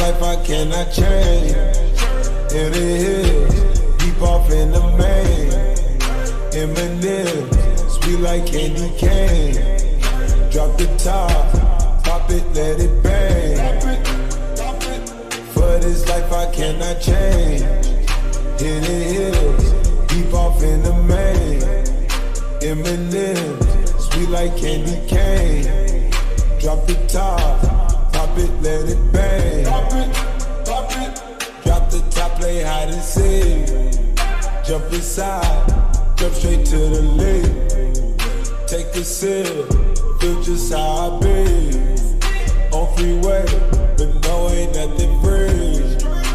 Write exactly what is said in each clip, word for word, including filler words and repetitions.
life I cannot change. In the hills, deep off in the main. M and M's, sweet like candy cane. Drop the top, pop it, let it bang. For this life I cannot change. In the hills, deep off in the main. M and M's, sweet like candy cane. Drop the top, pop it, let it bang. Pop it, pop it. Drop the top, play hide and seek. Jump inside, jump straight to the lead. Take a sip, feel just how I be. On freeway, but no, ain't nothing free.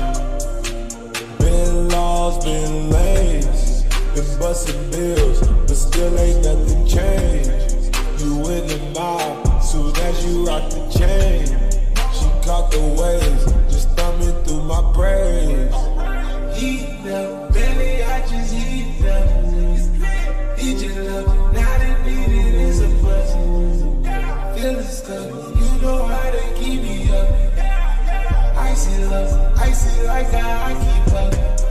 Been lost, been lanes, been busting bills, but still ain't nothing changed. You in the mob, soon as you rock the chain. She caught the waves, just thumbing through my brains. Heat them, belly, I just heat them. He just love it, now they need it, it's a blessing. Feeling stuck, you know how they keep me up. Icy love, icy like how I keep up.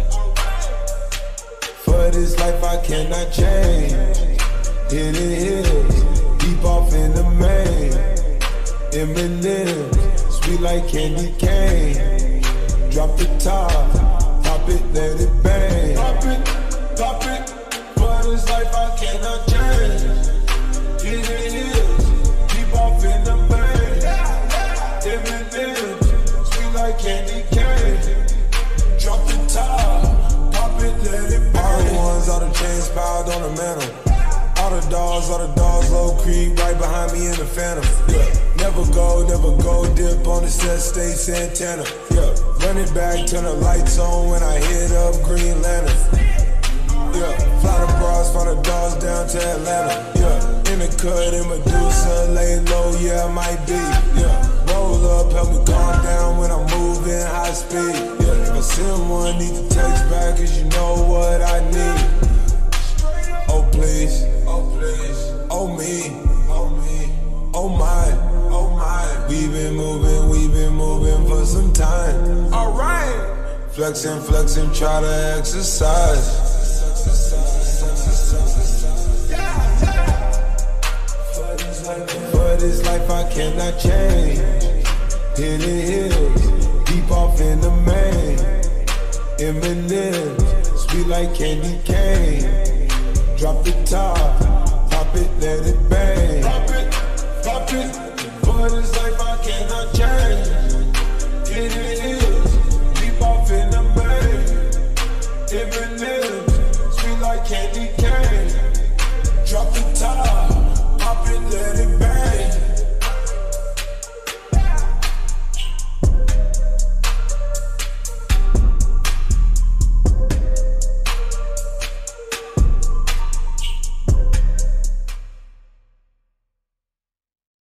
For this life I cannot change. In the hills, deep off in the main. M and M's, sweet like candy cane. Drop the top, pop it, let it bang. Pop it, pop it. For this life I cannot change. In the hills, deep off in the main. M and M's, sweet like candy cane. Drop the top, pop it, let it bang. All the ones, all the chains piled on the mantle. All the dogs, all the dogs, low creek, right behind me in the phantom. Yeah. Never go, never go, dip on the set, stay Santana. Yeah. Run it back, turn the lights on when I hit up Green Lantern. Yeah. Fly the bras, fly the dogs down to Atlanta. Yeah. In the cut, in Medusa, lay low, yeah, I might be. Yeah. Roll up, help me calm down when I'm moving high speed. Yeah. If I send one, need to text back, cause you know what I need. Oh please, oh please, oh me, oh me, oh my, oh my. we been moving, we been moving for some time. Alright. Flexing, flexing, try to exercise. For this life I cannot change. In the hills, deep off in the main. M and M's, sweet like candy cane. Drop the top, pop it, let it bang. Pop it, pop it. For this life I cannot change. In the hills, deep off in the main. M and M's, sweet like candy cane.